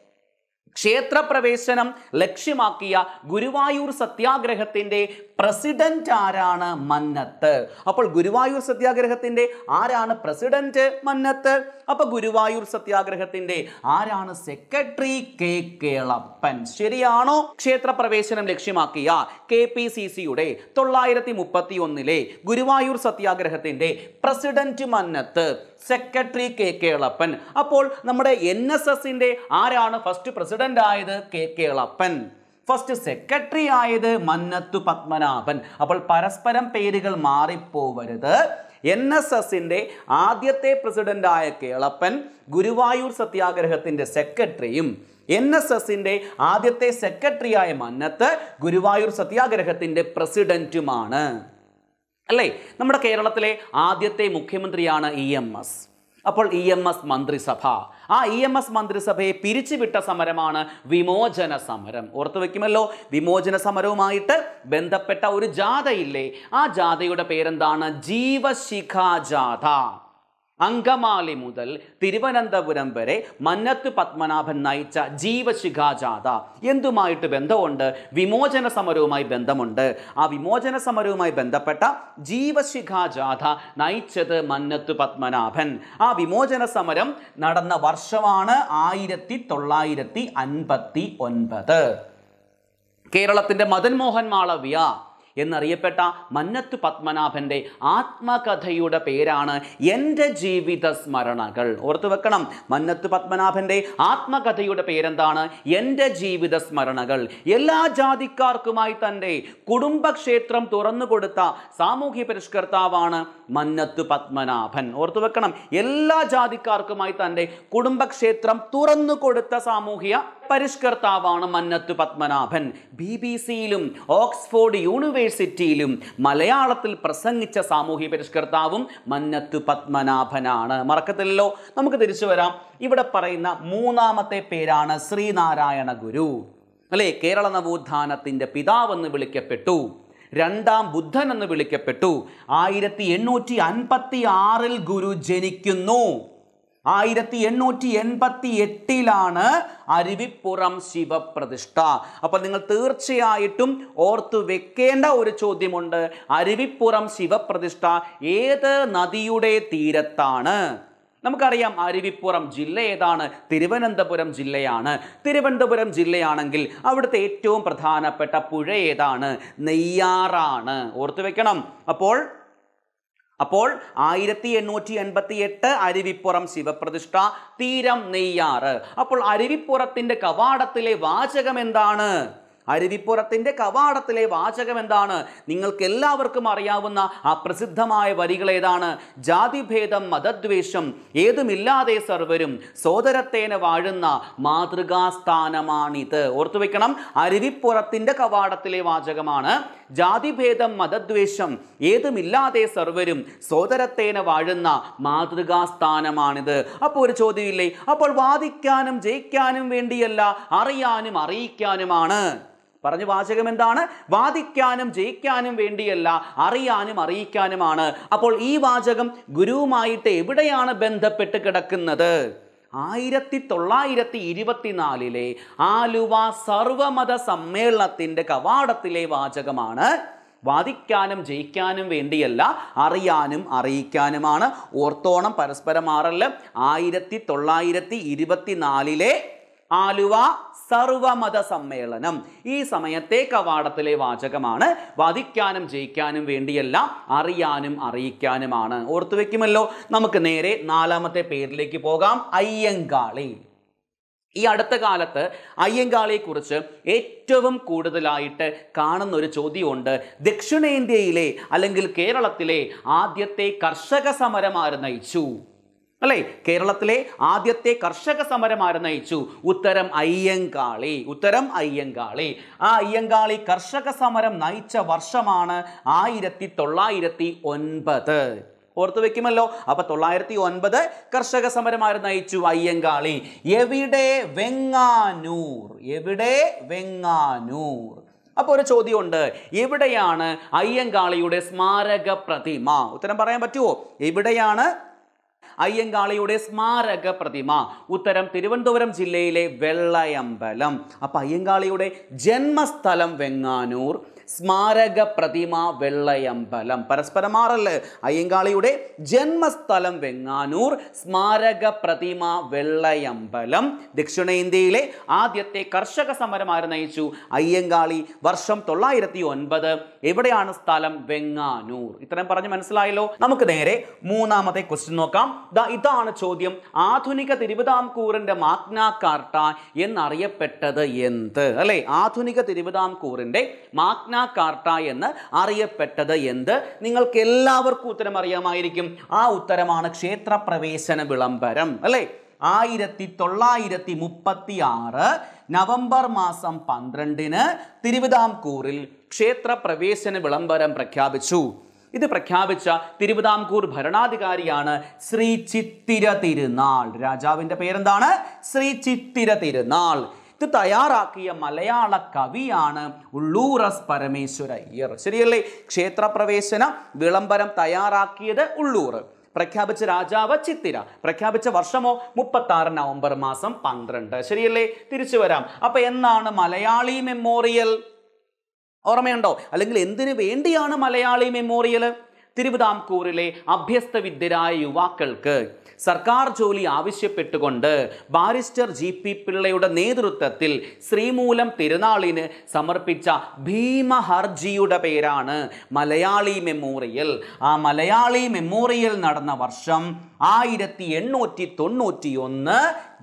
ക്ഷേത്രപ്രവേശനം ലക്ഷ്യമാക്കിയ ഗുരുവായൂർ സത്യാഗ്രഹത്തിന്റെ പ്രസിഡന്റ് ആരാണ്? മന്നത്ത്. അപ്പോൾ ഗുരുവായൂർ സത്യാഗ്രഹത്തിന്റെ ആരാണ് പ്രസിഡന്റ്? മന്നത്ത്. അപ്പൊ ഗുരുവായൂർ സത്യാഗ്രഹത്തിന്റെ ആരാണ് സെക്രട്ടറി? കെ കേളപ്പൻ. ശരിയാണോ? ക്ഷേത്രപ്രവേശനം ലക്ഷ്യമാക്കിയ കെ പി സി സിയുടെ തൊള്ളായിരത്തി മുപ്പത്തി ഒന്നിലെ ഗുരുവായൂർ സത്യാഗ്രഹത്തിന്റെ president Mannath, secretary K Kelappan. അപ്പോൾ നമ്മുടെ എൻ എസ് എസിന്റെ ആരാണ് ഫസ്റ്റ് പ്രസിഡന്റ് ആയത്? കെ കേളപ്പൻ. ഫസ്റ്റ് സെക്രട്ടറി ആയത് മന്നത്തു പത്മനാഭൻ. അപ്പോൾ പരസ്പരം പേരുകൾ മാറിപ്പോവരുത്. എൻ എസ് എസിന്റെ ആദ്യത്തെ പ്രസിഡന്റായ കേളപ്പൻ ഗുരുവായൂർ സത്യാഗ്രഹത്തിന്റെ സെക്രട്ടറിയും, എൻ എസ് എസിന്റെ ആദ്യത്തെ സെക്രട്ടറിയായ മന്നത്ത് ഗുരുവായൂർ സത്യാഗ്രഹത്തിന്റെ പ്രസിഡന്റുമാണ്. അല്ലേ? നമ്മുടെ കേരളത്തിലെ ആദ്യത്തെ മുഖ്യമന്ത്രിയാണ് ഇ എം എസ്. അപ്പോൾ ഇ എം എസ് മന്ത്രിസഭ, ആ ഇ എം എസ് മന്ത്രിസഭയെ പിരിച്ചുവിട്ട സമരമാണ് വിമോചന സമരം. ഓർത്തു വെക്കുമല്ലോ. വിമോചന സമരവുമായിട്ട് ബന്ധപ്പെട്ട ഒരു ജാഥയില്ലേ, ആ ജാഥയുടെ പേരെന്താണ്? ജീവശിഖ ജാഥ. അങ്കമാലി മുതൽ തിരുവനന്തപുരം വരെ മന്നത്ത് പത്മനാഭൻ നയിച്ച ജീവശിഖ ജാഥ എന്തുമായിട്ട് ബന്ധമുണ്ട്? വിമോചന സമരവുമായി ബന്ധമുണ്ട്. ആ വിമോചന സമരവുമായി ബന്ധപ്പെട്ട ജീവശിഖ ജാഥ നയിച്ചത് മന്നത്ത് പത്മനാഭൻ. ആ വിമോചന സമരം നടന്ന വർഷമാണ് ആയിരത്തി തൊള്ളായിരത്തി അൻപത്തി ഒൻപത്. കേരളത്തിന്റെ മദൻ മോഹൻ മാളവ്യ എന്നറിയപ്പെട്ട മന്നത്ത് പത്മനാഭന്റെ ആത്മകഥയുടെ പേരാണ് എൻ്റെ ജീവിത സ്മരണകൾ. ഓർത്തു വെക്കണം. മന്നത്ത് പത്മനാഭന്റെ ആത്മകഥയുടെ പേരെന്താണ്? എൻ്റെ ജീവിത സ്മരണകൾ. എല്ലാ ജാതിക്കാർക്കുമായി തൻ്റെ കുടുംബക്ഷേത്രം തുറന്നു കൊടുത്ത സാമൂഹ്യ പരിഷ്കർത്താവാണ് മന്നത്ത് പത്മനാഭൻ. ഓർത്തു വെക്കണം. എല്ലാ ജാതിക്കാർക്കുമായി തൻ്റെ കുടുംബക്ഷേത്രം തുറന്നു കൊടുത്ത സാമൂഹ്യ പരിഷ്കർത്താവാണ് മന്നത്ത് പത്മനാഭൻ. ബി ബി സിയിലും ഓക്സ്ഫോർഡ് യൂണിവേഴ്സിറ്റിയിലും മലയാളത്തിൽ പ്രസംഗിച്ച സാമൂഹ്യ പരിഷ്കർത്താവും മന്നത്ത് പത്മനാഭനാണ്. മറക്കത്തില്ലല്ലോ. നമുക്ക് തിരിച്ചു വരാം. ഇവിടെ പറയുന്ന മൂന്നാമത്തെ പേരാണ് ശ്രീനാരായണ ഗുരു. അല്ലേ? കേരള നവോത്ഥാനത്തിന്റെ പിതാവെന്ന് വിളിക്കപ്പെട്ടു. രണ്ടാം ബുദ്ധൻ എന്ന് വിളിക്കപ്പെട്ടു. ആയിരത്തി എണ്ണൂറ്റി അൻപത്തി ആറിൽ ഗുരു ജനിക്കുന്നു. ആയിരത്തി എണ്ണൂറ്റി എൺപത്തി എട്ടിലാണ് അരുവിപ്പുറം ശിവപ്രതിഷ്ഠ. അപ്പോൾ നിങ്ങൾ തീർച്ചയായിട്ടും ഓർത്തു വെക്കേണ്ട ഒരു ചോദ്യമുണ്ട്. അരുവിപ്പുറം ശിവപ്രതിഷ്ഠ ഏത് നദിയുടെ തീരത്താണ്? നമുക്കറിയാം അരുവിപ്പുറം ജില്ല ഏതാണ്? തിരുവനന്തപുരം ജില്ലയാണ്. തിരുവനന്തപുരം ജില്ലയാണെങ്കിൽ അവിടുത്തെ ഏറ്റവും പ്രധാനപ്പെട്ട പുഴ ഏതാണ്? നെയ്യാറാണ്. ഓർത്തു വെക്കണം. അപ്പോൾ അപ്പോൾ ആയിരത്തി എണ്ണൂറ്റി എൺപത്തി എട്ട് അരുവിപ്പുറം ശിവപ്രതിഷ്ഠ, തീരം നെയ്യാറ്. അപ്പോൾ അരുവിപ്പുറത്തിന്റെ കവാടത്തിലെ വാചകം എന്താണ്? അരുവിപ്പുറത്തിന്റെ കവാടത്തിലെ വാചകം എന്താണ്? നിങ്ങൾക്ക് എല്ലാവർക്കും അറിയാവുന്ന ആ പ്രസിദ്ധമായ വരികൾ ഏതാണ്? ജാതിഭേദം മതദ്വേഷം ഏതുമില്ലാതെ സർവരും സോദരത്തേന വാഴുന്ന മാതൃകാസ്ഥാനമാണിത്. ഓർത്തു വെക്കണം. അരുവിപ്പുറത്തിന്റെ കവാടത്തിലെ വാചകമാണ് ജാതിഭേദം മതദ്വേഷം ഏതുമില്ലാതെ സർവരും സോദരത്തേന വാഴുന്ന മാതൃകാസ്ഥാനമാണിത്. അപ്പോൾ ഒരു ചോദ്യമില്ലേ? അപ്പോൾ വാദിക്കാനും ജയിക്കാനും വേണ്ടിയല്ല, അറിയാനും അറിയിക്കാനുമാണ്. പറഞ്ഞ വാചകം എന്താണ്? വാദിക്കാനും ജയിക്കാനും വേണ്ടിയല്ല, അറിയാനും അറിയിക്കാനുമാണ്. അപ്പോൾ ഈ വാചകം ഗുരുവുമായിട്ട് എവിടെയാണ് ബന്ധപ്പെട്ട് കിടക്കുന്നത്? ആയിരത്തി തൊള്ളായിരത്തി ഇരുപത്തിനാലിലെ ആലുവ സർവമത സമ്മേളനത്തിൻ്റെ കവാടത്തിലെ വാചകമാണ്. വാദിക്കാനും ജയിക്കാനും വേണ്ടിയല്ല, അറിയാനും അറിയിക്കാനുമാണ്. ഓർത്തോണം, പരസ്പരം മാറല്. ആയിരത്തി തൊള്ളായിരത്തി ഇരുപത്തിനാലിലെ ആലുവ സർവമത സമ്മേളനം, ഈ സമയത്തെ കവാടത്തിലെ വാചകമാണ്. വാദിക്കാനും ജയിക്കാനും വേണ്ടിയല്ല, അറിയാനും അറിയിക്കാനുമാണ്. ഓർത്തു വെക്കുമല്ലോ. നമുക്ക് നേരെ നാലാമത്തെ പേരിലേക്ക് പോകാം. അയ്യങ്കാളി. ഈ അടുത്ത കാലത്ത് അയ്യങ്കാളിയെക്കുറിച്ച് ഏറ്റവും കൂടുതലായിട്ട് കാണുന്ന ഒരു ചോദ്യമുണ്ട്. ദക്ഷിണേന്ത്യയിലെ അല്ലെങ്കിൽ കേരളത്തിലെ ആദ്യത്തെ കർഷക സമരം ആര് നയിച്ചു? അല്ലേ, കേരളത്തിലെ ആദ്യത്തെ കർഷക സമരം ആര് നയിച്ചു? ഉത്തരം അയ്യങ്കാളി. ഉത്തരം അയ്യങ്കാളി. ആ അയ്യങ്കാളി കർഷക സമരം നയിച്ച വർഷമാണ് ആയിരത്തി തൊള്ളായിരത്തി ഒൻപത്. ഓർത്തു വെക്കുമല്ലോ. അപ്പൊ തൊള്ളായിരത്തി ഒൻപത് കർഷക സമരം ആര് നയിച്ചു? അയ്യങ്കാളി. എവിടെ? വെങ്ങാനൂർ. എവിടെ? വെങ്ങാനൂർ. അപ്പോൾ ഒരു ചോദ്യമുണ്ട്, എവിടെയാണ് അയ്യങ്കാളിയുടെ സ്മാരക പ്രതിമ? ഉത്തരം പറയാൻ പറ്റുമോ? എവിടെയാണ് അയ്യങ്കാളിയുടെ സ്മാരക പ്രതിമ? ഉത്തരം തിരുവനന്തപുരം ജില്ലയിലെ വെള്ളയമ്പലം. അപ്പൊ അയ്യങ്കാളിയുടെ ജന്മസ്ഥലം വെങ്ങാനൂർ, സ്മാരക പ്രതിമ വെള്ളയമ്പലം. പരസ്പരം മാറല്ലേ. അയ്യങ്കാളിയുടെ ജന്മസ്ഥലം വെങ്ങാനൂർ, സ്മാരക പ്രതിമ വെള്ളയമ്പലം. ദക്ഷിണേന്ത്യയിലെ ആദ്യത്തെ കർഷക സമരം ആര് നയിച്ചു? അയ്യങ്കാളി. വർഷം തൊള്ളായിരത്തി ഒൻപത്. എവിടെയാണ് സ്ഥലം? വെങ്ങാനൂർ. ഇത്രയും പറഞ്ഞ് മനസ്സിലായല്ലോ. നമുക്ക് നേരെ മൂന്നാമത്തെ ക്വസ്റ്റ്യൻ നോക്കാം. ഇതാണ് ചോദ്യം. ആധുനിക തിരുവിതാംകൂറിന്റെ മാഗ്നാ കാർട്ട എന്നറിയപ്പെട്ടത് എന്ത്? അല്ലെ, ആധുനിക തിരുവിതാംകൂറിന്റെ മാഗ്നാ കാർട്ട എന്ന് അറിയപ്പെട്ടത് എന്ത്? നിങ്ങൾക്ക് എല്ലാവർക്കും ഉത്തരം അറിയാമായിരിക്കും. ആ ഉത്തരമാണ് ക്ഷേത്രപ്രവേശന വിളംബരം. അല്ലെ, ആയിരത്തി തൊള്ളായിരത്തി മുപ്പത്തി ആറ് നവംബർ മാസം പന്ത്രണ്ടിന് തിരുവിതാംകൂറിൽ ക്ഷേത്രപ്രവേശന വിളംബരം പ്രഖ്യാപിച്ചു. ഇത് പ്രഖ്യാപിച്ച തിരുവിതാംകൂർ ഭരണാധികാരിയാണ് ശ്രീ ചിത്തിര തിരുനാൾ. രാജാവിന്റെ പേരെന്താണ്? ശ്രീ ചിത്തിര തിരുനാൾ. ഇത് തയ്യാറാക്കിയ മലയാള കവിയാണ് ഉള്ളൂറസ് പരമേശ്വരയ്യർ. ശരിയല്ലേ? ക്ഷേത്രപ്രവേശന വിളംബരം തയ്യാറാക്കിയത് ഉള്ളൂർ, പ്രഖ്യാപിച്ച രാജാവ് ചിത്തിര, പ്രഖ്യാപിച്ച വർഷമോ മുപ്പത്തി ആറ് നവംബർ മാസം പന്ത്രണ്ട്. ശരിയല്ലേ? തിരിച്ചു വരാം. അപ്പൊ എന്നാണ് മലയാളി മെമ്മോറിയൽ? ഓർമ്മയുണ്ടോ? അല്ലെങ്കിൽ എന്തിനു വേണ്ടിയാണ് മലയാളി മെമ്മോറിയൽ? തിരുവിതാംകൂറിലെ അഭ്യസ്ത വിദ്യരായ യുവാക്കൾക്ക് സർക്കാർ ജോലി ആവശ്യപ്പെട്ടുകൊണ്ട് ബാരിസ്റ്റർ ജി പി പിള്ളയുടെ നേതൃത്വത്തിൽ ശ്രീമൂലം തിരുനാളിന് സമർപ്പിച്ച ഭീമഹർജിയുടെ പേരാണ് മലയാളി മെമ്മോറിയൽ. ആ മലയാളി മെമ്മോറിയൽ നടന്ന വർഷം ആയിരത്തി എണ്ണൂറ്റി തൊണ്ണൂറ്റി ഒന്ന്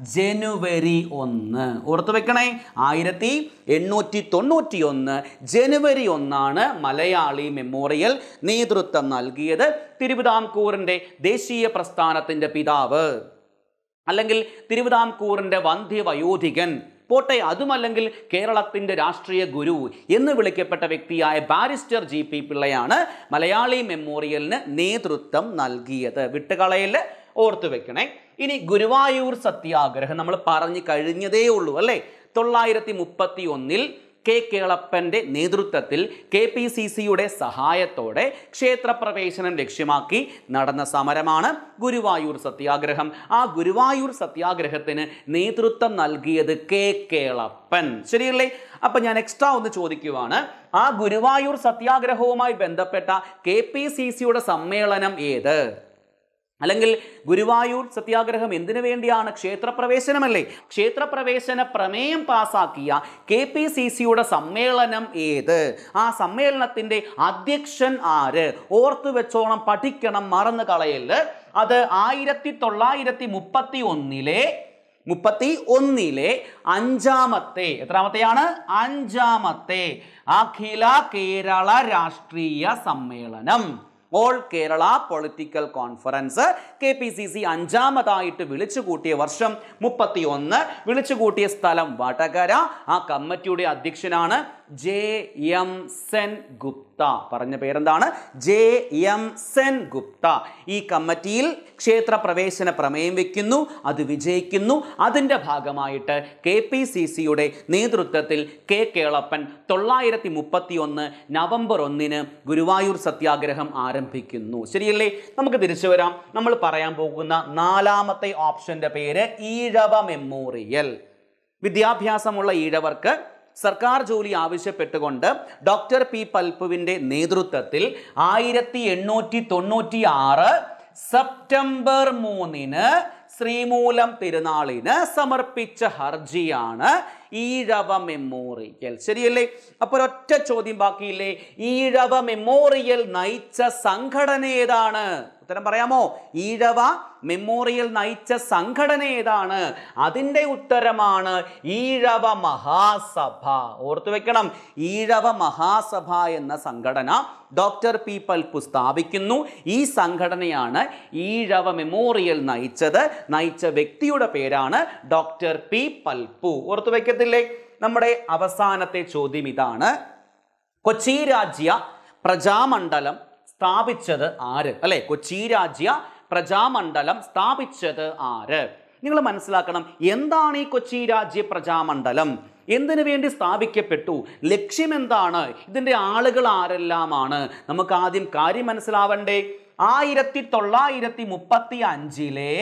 ജനുവരി ഒന്ന്. ഓർത്തു വെക്കണേ, ആയിരത്തി എണ്ണൂറ്റി തൊണ്ണൂറ്റി ഒന്ന് ജനുവരി ഒന്നാണ് മലയാളി മെമ്മോറിയൽ നേതൃത്വം നൽകിയത്. തിരുവിതാംകൂറിന്റെ ദേശീയ പ്രസ്ഥാനത്തിന്റെ പിതാവ് അല്ലെങ്കിൽ തിരുവിതാംകൂറിന്റെ വന്ധ്യവയോധികൻ പോട്ടെ, അതുമല്ലെങ്കിൽ കേരളത്തിന്റെ രാഷ്ട്രീയ ഗുരു എന്ന് വിളിക്കപ്പെട്ട വ്യക്തിയായ ബാരിസ്റ്റർ ജി പി പിള്ളയാണ് മലയാളി മെമ്മോറിയലിന് നേതൃത്വം നൽകിയത്. വിട്ടുകളയിൽ ഓർത്തു വെക്കണേ. ഇനി ഗുരുവായൂർ സത്യാഗ്രഹം നമ്മൾ പറഞ്ഞു കഴിഞ്ഞതേ ഉള്ളൂ അല്ലേ. തൊള്ളായിരത്തി മുപ്പത്തി ഒന്നിൽ കെ കേളപ്പന്റെ നേതൃത്വത്തിൽ കെ പി സി സിയുടെ സഹായത്തോടെ ക്ഷേത്രപ്രവേശനം ലക്ഷ്യമാക്കി നടന്ന സമരമാണ് ഗുരുവായൂർ സത്യാഗ്രഹം. ആ ഗുരുവായൂർ സത്യാഗ്രഹത്തിന് നേതൃത്വം നൽകിയത് കെ കേളപ്പൻ. ശരിയല്ലേ? അപ്പൊ ഞാൻ എക്സ്ട്രാ ഒന്ന് ചോദിക്കുവാണ്, ആ ഗുരുവായൂർ സത്യാഗ്രഹവുമായി ബന്ധപ്പെട്ട കെ പി സി സിയുടെ സമ്മേളനം ഏത്? അല്ലെങ്കിൽ ഗുരുവായൂർ സത്യാഗ്രഹം എന്തിനു വേണ്ടിയാണ്? ക്ഷേത്രപ്രവേശനമല്ലേ. ക്ഷേത്രപ്രവേശന പ്രമേയം പാസാക്കിയ കെ പി സി സിയുടെ സമ്മേളനം ഏത്? ആ സമ്മേളനത്തിന്റെ അധ്യക്ഷൻ ആര്? ഓർത്തു വെച്ചോണം, പഠിക്കണം, മറന്നു കളയല്. അത് ആയിരത്തി തൊള്ളായിരത്തി മുപ്പത്തി ഒന്നിലെ മുപ്പത്തി ഒന്നിലെ അഞ്ചാമത്തെ എത്രാമത്തെയാണ്? അഞ്ചാമത്തെ അഖില കേരള രാഷ്ട്രീയ സമ്മേളനം, all Kerala political conference K P C C അഞ്ചാമതായിട്ട് വിളിച്ചു കൂട്ടിയ വർഷം മുപ്പത്തി ഒന്ന്. വിളിച്ചു കൂട്ടിയ സ്ഥലം വടകര. ആ കമ്മിറ്റിയുടെ അധ്യക്ഷനാണ് ജെ എം സെൻ ഗുപ്ത. പറഞ്ഞ പേരെന്താണ്? J M Sen Gupta. ഈ കമ്മിറ്റിയിൽ ക്ഷേത്ര പ്രവേശന പ്രമേയം വെക്കുന്നു, അത് വിജയിക്കുന്നു. അതിൻ്റെ ഭാഗമായിട്ട് കെ പി സി സിയുടെ നേതൃത്വത്തിൽ കെ കേളപ്പൻ തൊള്ളായിരത്തി മുപ്പത്തി ഒന്ന് നവംബർ ഒന്നിന് ഗുരുവായൂർ സത്യാഗ്രഹം ആരംഭിക്കുന്നു. ശരിയല്ലേ? നമുക്ക് തിരിച്ചു വരാം. നമ്മൾ പറയാൻ പോകുന്ന നാലാമത്തെ ഓപ്ഷന്റെ പേര് ഈഴവ മെമ്മോറിയൽ. വിദ്യാഭ്യാസമുള്ള ഈഴവർക്ക് സർക്കാർ ജോലി ആവശ്യപ്പെട്ടുകൊണ്ട് ഡോക്ടർ പി പൽപ്പുവിൻ്റെ നേതൃത്വത്തിൽ ആയിരത്തി എണ്ണൂറ്റി തൊണ്ണൂറ്റി ആറ് സെപ്റ്റംബർ മൂന്നിന് ശ്രീമൂലം തിരുനാളിന് സമർപ്പിച്ച ഹർജിയാണ് ഈഴവ മെമ്മോറിയൽ. ശരിയല്ലേ? അപ്പോൾ ഒറ്റ ചോദ്യം ബാക്കിയില്ലേ? ഈഴവ മെമ്മോറിയൽ നയിച്ച സംഘടന ഏതാണ്? ഉത്തരം പറയാമോ? ഈഴവ മെമ്മോറിയൽ നയിച്ച സംഘടന ഏതാണ്? അതിൻ്റെ ഉത്തരമാണ് ഈഴവ മഹാസഭ. ഓർത്തു വെക്കണം, ഈഴവ മഹാസഭ എന്ന സംഘടന ഡോക്ടർ പി പൽപ്പു സ്ഥാപിക്കുന്നു. ഈ സംഘടനയാണ് ഈഴവ മെമ്മോറിയൽ നയിച്ചത്. നയിച്ച വ്യക്തിയുടെ പേരാണ് ഡോക്ടർ പി പൽപ്പു. ഓർത്തു വെക്കത്തില്ലേ? നമ്മുടെ അവസാനത്തെ ചോദ്യം ഇതാണ്. കൊച്ചി രാജ്യ പ്രജാമണ്ഡലം സ്ഥാപിച്ചത് ആര്? അല്ലെ, കൊച്ചി രാജ്യ പ്രജാമണ്ഡലം സ്ഥാപിച്ചത് ആര്? നിങ്ങൾ മനസ്സിലാക്കണം, എന്താണ് ഈ കൊച്ചി രാജ്യ പ്രജാമണ്ഡലം? എന്തിനു വേണ്ടി സ്ഥാപിക്കപ്പെട്ടു? ലക്ഷ്യം എന്താണ്? ഇതിൻ്റെ ആളുകൾ ആരെല്ലാമാണ്? നമുക്ക് ആദ്യം കാര്യം മനസ്സിലാവണ്ടേ. ആയിരത്തി തൊള്ളായിരത്തി മുപ്പത്തി അഞ്ചിലെ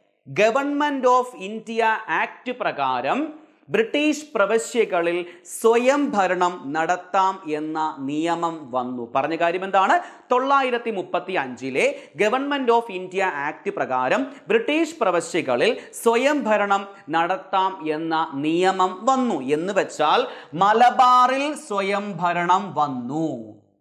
ഗവൺമെന്റ് ഓഫ് ഇന്ത്യ ആക്ട് പ്രകാരം ബ്രിട്ടീഷ് പ്രവശ്യകളിൽ സ്വയം ഭരണം നടത്താം എന്ന നിയമം വന്നു. പറഞ്ഞ കാര്യം എന്താണ്? തൊള്ളായിരത്തി മുപ്പത്തി അഞ്ചിലെ ഗവൺമെന്റ് ഓഫ് ഇന്ത്യ ആക്ട് പ്രകാരം ബ്രിട്ടീഷ് പ്രവശ്യകളിൽ സ്വയം ഭരണം നടത്താം എന്ന നിയമം വന്നു. എന്ന് വെച്ചാൽ മലബാറിൽ സ്വയം ഭരണം വന്നു.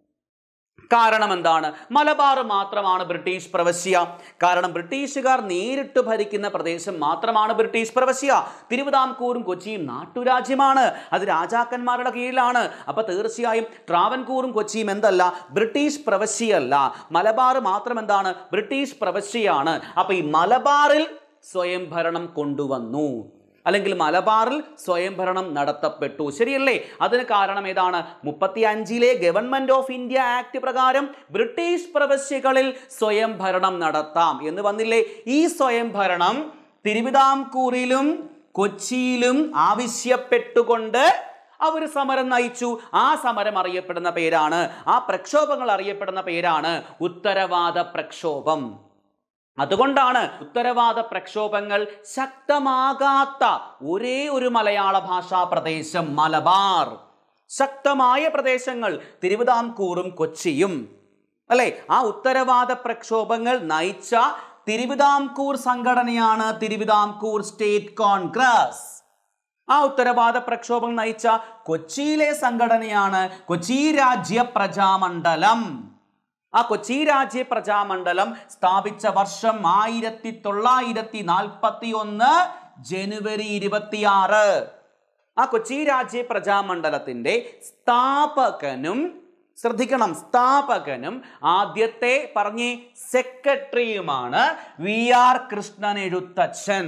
കാരണം എന്താണ്? മലബാർ മാത്രമാണ് ബ്രിട്ടീഷ് പ്രവശ്യ. കാരണം ബ്രിട്ടീഷുകാർ നേരിട്ട് ഭരിക്കുന്ന പ്രദേശം മാത്രമാണ് ബ്രിട്ടീഷ് പ്രവശ്യ. തിരുവിതാംകൂറും കൊച്ചിയും നാട്ടുരാജ്യമാണ്, അത് രാജാക്കന്മാരുടെ കീഴിലാണ്. അപ്പൊ തീർച്ചയായും ട്രാവൻകൂറും കൊച്ചിയും എന്തല്ല? ബ്രിട്ടീഷ് പ്രവശ്യയല്ല. മലബാർ മാത്രം എന്താണ്? ബ്രിട്ടീഷ് പ്രവശ്യയാണ്. അപ്പൊ ഈ മലബാറിൽ സ്വയം ഭരണം കൊണ്ടുവന്നു, അല്ലെങ്കിൽ മലബാറിൽ സ്വയംഭരണം നടത്തപ്പെട്ടു. ശരിയല്ലേ? അതിന് കാരണം ഏതാണ്? മുപ്പത്തി അഞ്ചിലെ ഗവൺമെന്റ് ഓഫ് ഇന്ത്യ ആക്ട് പ്രകാരം ബ്രിട്ടീഷ് പ്രവശ്യകളിൽ സ്വയംഭരണം നടത്താം എന്ന് വന്നില്ലേ? ഈ സ്വയംഭരണം തിരുവിതാംകൂറിലും കൊച്ചിയിലും ആവശ്യപ്പെട്ടുകൊണ്ട് അവർ സമരം നയിച്ചു. ആ സമരം അറിയപ്പെടുന്ന പേരാണ്, ആ പ്രക്ഷോഭങ്ങൾ അറിയപ്പെടുന്ന പേരാണ് ഉത്തരവാദ പ്രക്ഷോഭം. അതുകൊണ്ടാണ് ഉത്തരവാദ പ്രക്ഷോഭങ്ങൾ ശക്തമാകാത്ത ഒരേ ഒരു മലയാള ഭാഷാ പ്രദേശം മലബാർ. ശക്തമായ പ്രദേശങ്ങൾ തിരുവിതാംകൂറും കൊച്ചിയും. അല്ലെ? ആ ഉത്തരവാദ പ്രക്ഷോഭങ്ങൾ നയിച്ച തിരുവിതാംകൂർ സംഘടനയാണ് തിരുവിതാംകൂർ സ്റ്റേറ്റ് കോൺഗ്രസ്. ആ ഉത്തരവാദ പ്രക്ഷോഭം നയിച്ച കൊച്ചിയിലെ സംഘടനയാണ് കൊച്ചി രാജ്യ പ്രജാമണ്ഡലം. ആ കൊച്ചി രാജ്യ പ്രജാമണ്ഡലം സ്ഥാപിച്ച വർഷം ആയിരത്തി തൊള്ളായിരത്തി നാൽപ്പത്തി ഒന്ന് ജനുവരി ഇരുപത്തിയാറ്. ആ കൊച്ചി രാജ്യ പ്രജാമണ്ഡലത്തിന്റെ സ്ഥാപകനും, ശ്രദ്ധിക്കണം, സ്ഥാപകനും ആദ്യത്തെ പറഞ്ഞ സെക്രട്ടറിയുമാണ് വി ആർ കൃഷ്ണൻ എഴുത്തച്ഛൻ.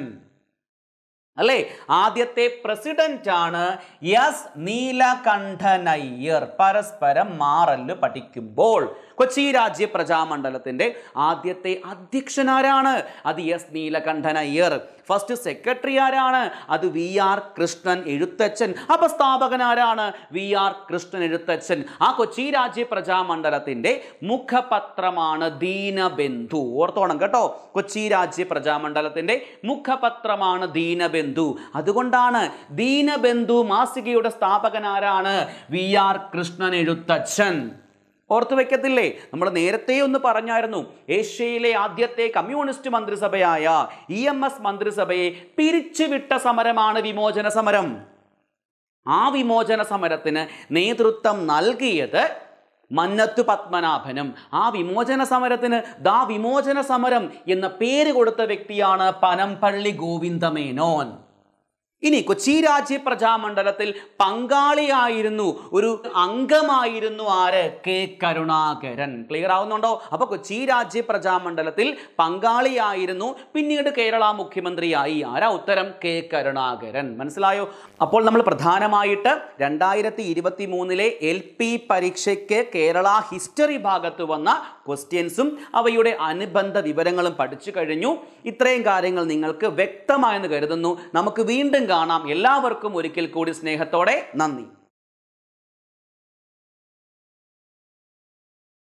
അല്ലെ? ആദ്യത്തെ പ്രസിഡന്റ് ആണ് എസ് നീലകണ്ഠനയ്യർ. പരസ്പരം മാറല് പഠിക്കുമ്പോൾ കൊച്ചി രാജ്യ പ്രജാമണ്ഡലത്തിന്റെ ആദ്യത്തെ അധ്യക്ഷനാരാണ്? അത് എസ് നീലകണ്ഠനയ്യർ. ഫസ്റ്റ് സെക്രട്ടറി ആരാണ്? അത് വി ആർ കൃഷ്ണൻ എഴുത്തച്ഛൻ. അപ്പൊ സ്ഥാപകനാരാണ്? V R Krishnan Ezhuthachan. ആ കൊച്ചി രാജ്യ പ്രജാമണ്ഡലത്തിന്റെ മുഖപത്രമാണ് ദീനബന്ധു. ഓർത്തോണം കേട്ടോ, കൊച്ചി രാജ്യ പ്രജാമണ്ഡലത്തിന്റെ മുഖപത്രമാണ് ദീനബന്ധു. അതുകൊണ്ടാണ് ദീനബന്ധു മാസികയുടെ സ്ഥാപകനാരാണ്? V R Krishnan Ezhuthachan. ഓർത്തു വെക്കത്തില്ലേ? നമ്മൾ നേരത്തെ ഒന്ന് പറഞ്ഞായിരുന്നു, ഏഷ്യയിലെ ആദ്യത്തെ കമ്മ്യൂണിസ്റ്റ് മന്ത്രിസഭയായ ഇ എം എസ് മന്ത്രിസഭയെ പിരിച്ചുവിട്ട സമരമാണ് വിമോചന സമരം. ആ വിമോചന സമരത്തിന് നേതൃത്വം നൽകിയത് മന്നത്തു പത്മനാഭനും. ആ വിമോചന സമരത്തിന് ദാ വിമോചന സമരം എന്ന പേര് കൊടുത്ത വ്യക്തിയാണ് പനംപള്ളി ഗോവിന്ദമേനോൻ. ഇനി കൊച്ചി രാജ്യ പ്രജാമണ്ഡലത്തിൽ പങ്കാളിയായിരുന്നു, ഒരു അംഗമായിരുന്നു ആര്? കെ കരുണാകരൻ. ക്ലിയർ ആവുന്നുണ്ടോ? അപ്പൊ കൊച്ചി രാജ്യ പ്രജാമണ്ഡലത്തിൽ പങ്കാളിയായിരുന്നു, പിന്നീട് കേരള മുഖ്യമന്ത്രിയായി. ആരാ ഉത്തരം? കെ കരുണാകരൻ. മനസ്സിലായോ? അപ്പോൾ നമ്മൾ പ്രധാനമായിട്ട് രണ്ടായിരത്തി ഇരുപത്തി മൂന്നിലെ എൽ പി പരീക്ഷയ്ക്ക് കേരള ഹിസ്റ്ററി ഭാഗത്ത് വന്ന ക്വസ്റ്റ്യൻസും അവയുടെ അനുബന്ധ വിവരങ്ങളും പഠിച്ചു കഴിഞ്ഞു. ഇത്രയും കാര്യങ്ങൾ നിങ്ങൾക്ക് വ്യക്തമായെന്ന് കരുതുന്നു. നമുക്ക് വീണ്ടും കാണാം. എല്ലാവർക്കും ഒരിക്കൽ കൂടി സ്നേഹത്തോടെ നന്ദി.